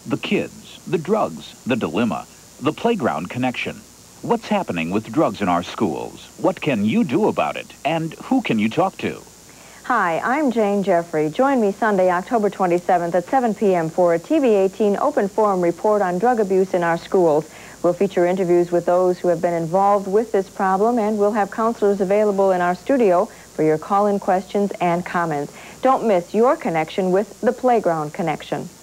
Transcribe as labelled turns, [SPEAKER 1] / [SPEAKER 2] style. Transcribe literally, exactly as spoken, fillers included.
[SPEAKER 1] The kids, the drugs, the dilemma, the playground connection. What's happening with drugs in our schools? What can you do about it? And who can you talk to?
[SPEAKER 2] Hi, I'm Jayne Jeffrey. Join me Sunday, October twenty-seventh at seven p m for a T V eighteen open forum report on drug abuse in our schools. We'll feature interviews with those who have been involved with this problem, and we'll have counselors available in our studio for your call-in questions and comments. Don't miss your connection with the Playground Connection.